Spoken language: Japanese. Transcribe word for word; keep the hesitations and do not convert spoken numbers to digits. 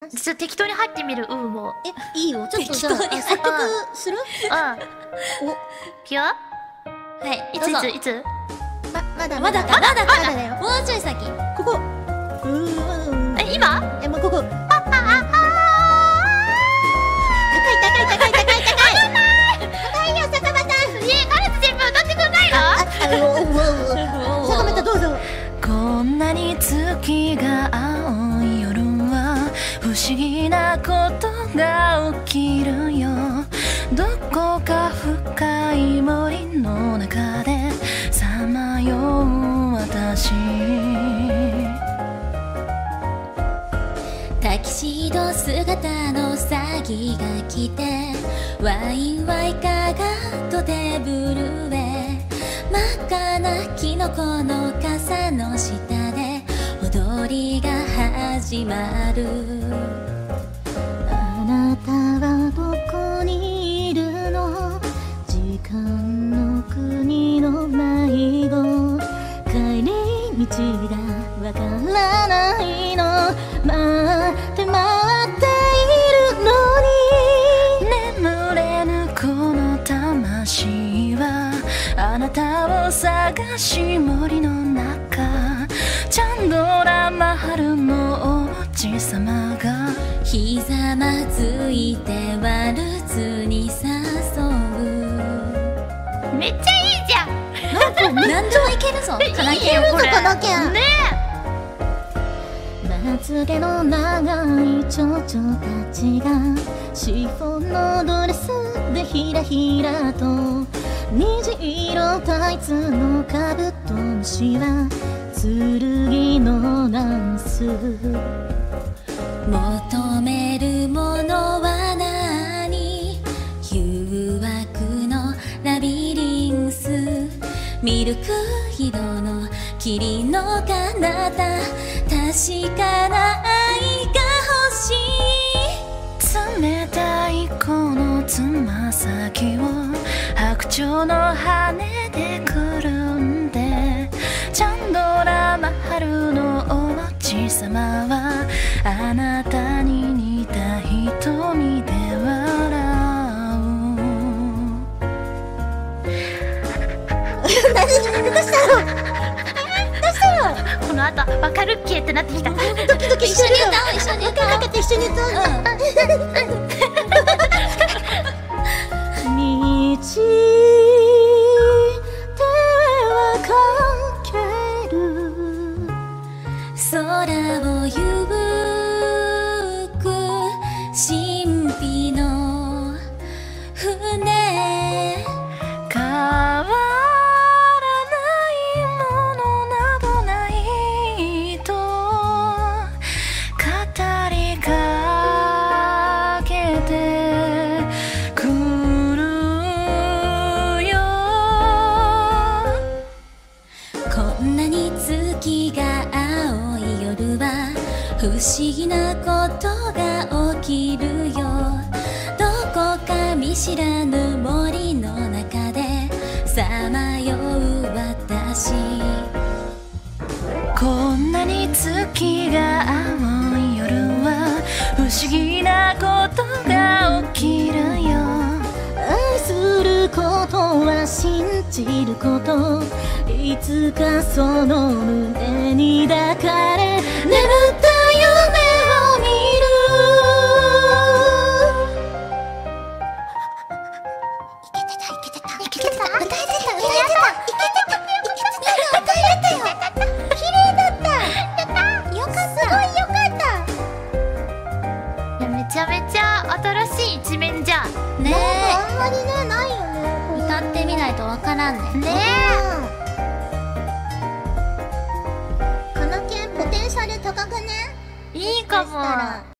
ちょっと適当に入ってみる、うんもう。 え、いいよ。ちょっとじゃあ、 適当に説得する？ うん。 お、 いくよ。 はい、 いついついつ？ ま、まだまだかまだかまだだよ。 もうちょい先。 ここ。うーん。 え、今？ え、もうここ。あ、あ、あ、あ。高い高い高い高い高い。高いよ、坂間さん。 え、カレツ全部歌ってくんないの？ あ、あ、おおおお。坂間さんどうぞ。 こんなに月が青い夜は不思議なことが起きるよ。どこか深い森の中でさまよう私。 タキシード姿のサギが来てワインはイカがとテーブルへ真っ赤なキノコの傘の下で踊りが始まる。 あなたはどこにいるの？時間の国の迷子。帰り道がわからないの。待って待っているのに眠れぬこの魂はあなたを探し森の中。チャンドラマハルのおじさまがひざまずいてワルツに誘う。 めっちゃいいじゃん。 何でもいけるぞ。カナケンこれ。 この件ねまつげの長い蝶々たちがシフォンのドレスでひらひらと虹色タイツのカブトムシは剣のダンス。 求めるものは何？誘惑のラビリンス。ミルク色の霧の彼方確かな愛が欲しい。 冷たいこのつま先を白鳥の羽でくるんでチャンドラマハルのおじさまはあなたに似た瞳で笑何どうしたの？どうしたの？ この後わかるっけってなってきた。 ドキドキしてるよ。 一緒に歌おう一緒に歌おう。 かけて一緒に歌うんだ。道手はかける空をゆく神秘の船。 変わらないものなどないと語りかけてくるよ。 こんなに月が青い夜は不思議なことが起きるよ。どこか見知らぬ森の中でさまよう私。 こんなに月が青い夜は不思議なことが起きるよ。 愛することは信じること。いつかその胸に抱かれ眠った夢を見る。いけてたいけてたいけてた。歌えてた歌えてたいけてた歌えてたよ。綺麗だった。よかった。すごいよかった。 いや、めちゃめちゃ新しい一面じゃん。 ねあんまりねないよね。 え、歌ってみないとわからんね。 ねこの件ポテンシャル高くね？ え、いいかそしたらも。